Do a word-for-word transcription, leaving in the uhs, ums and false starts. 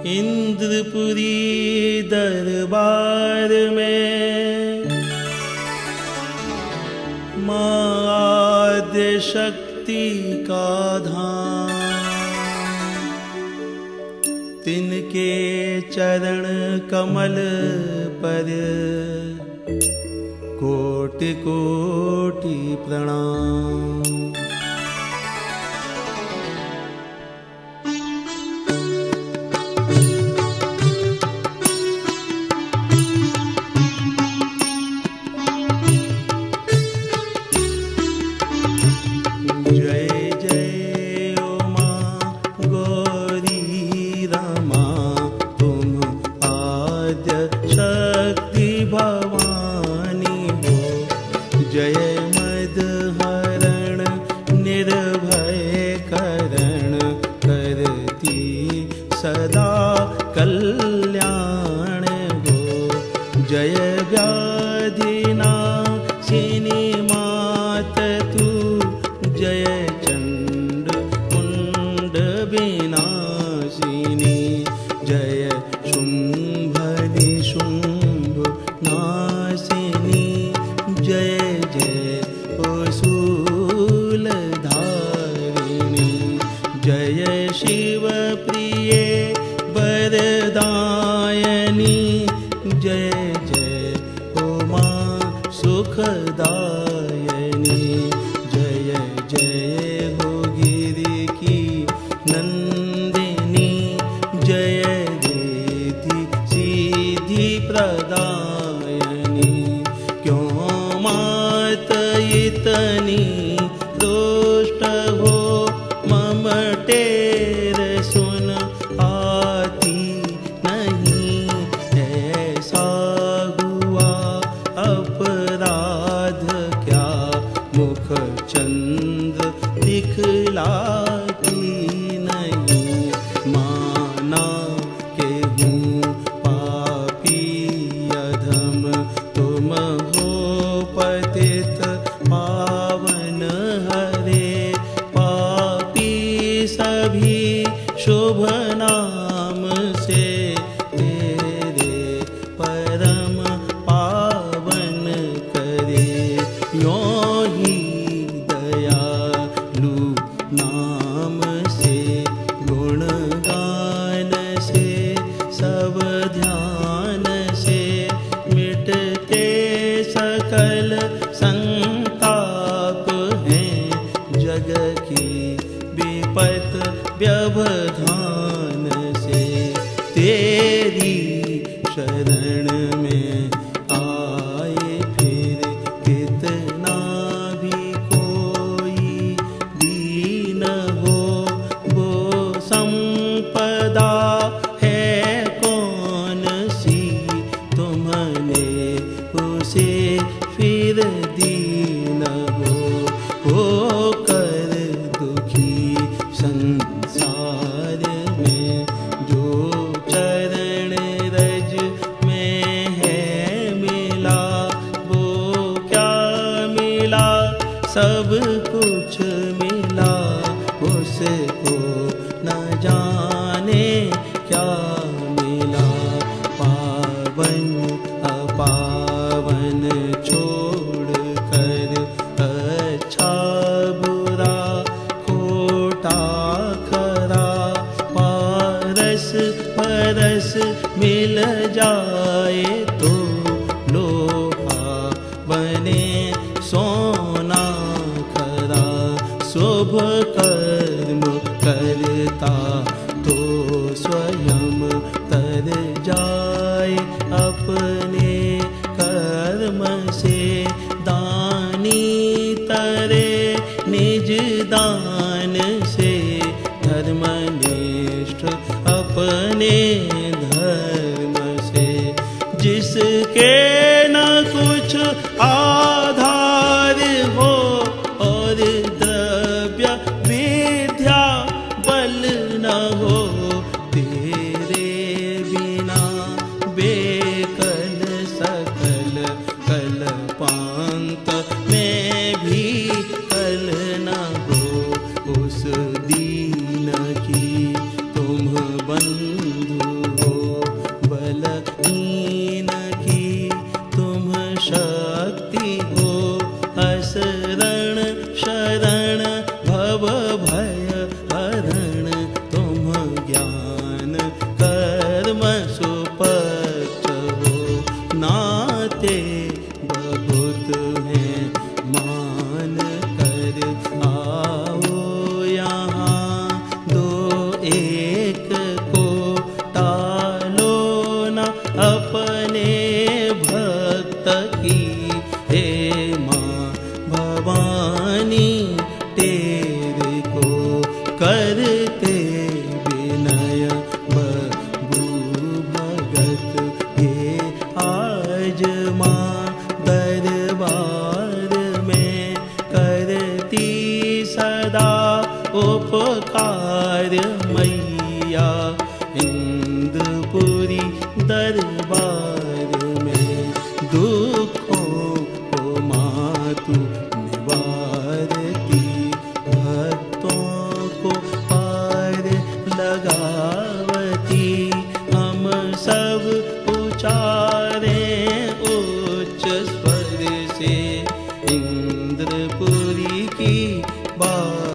इंद्रपुरी दरबार में माँ आद्य शक्ति का धाम, तिनके चरण कमल पर कोटि कोटि प्रणाम। सदा कल्याण हो, जय व्याधिनाशिनी मात तू, जय चंड मुंड विनाशिनी, जय शुंभ निशुंभ नाशिनी, जय जय शूलधारिणी, जय शिव प्रिये वरदायनी, जय जय उमा सुखदायनी, जय जय हो गिरि की नंदिनी, जय रिद्धि सिद्धि प्रदायनी। क्यों मात इतनी दुष्ट हो, मम टेर सुन आती नहीं, ऐसा हुआ अपराध क्या, मुख चंद्र दिखलाती नहीं, माना के हूँ पापी अधम, तुम हो पतित पावन हरे, पापी सभी शुभ नाम से तेरे परम पावन करे, यों ही दयालु नाम से गुणगान से सब ध्यान से मिटते सकल संताप हैं, जग की विपत व्यवधान से, तेरी शरण में आए फिर कितना भी कोई दीन हो, वो संपदा है कौन सी, तुमने उसे फिर दीन हो, हो कर दुखी संसार में, जो चरण रज में है मिला, वो क्या मिला, सब कुछ मिला, उसको न जाने क्या मिला, पावन अपावन छोड़ कर, अच्छा बुरा खोटा खरा, पारस परस मिल जाए तो लोहा बने सोना खरा, शुभ कर्म करता तो स्वयं तर जाए अपने कर्म से, दानी तरे निज दान से, धर्मनिष्ठ अपने धर्म से, जिसके न कुछ आधार हो, और द्रव्य विद्या बल न हो, तेरे बिना बेकल सकल कल्पांत में भी कल न हो, उस दीन की तुम बंधु कर्म सुपच्छ हो, नाते बहुत हैं मान कर आओ यहाँ। दो एक को टालो न अपने भक्त की, हे माँ भवानी तेरे को करते विनय बबू भगत। ये आज माँ दरबार में करती सदा उपकार मैया, इंद्रपुरी दरबार में दुखों को माँ तू निवारती, भक्तों को पार लगावती। हम सब उचारे उच्च स्वर से इंद्रपुरी की बात।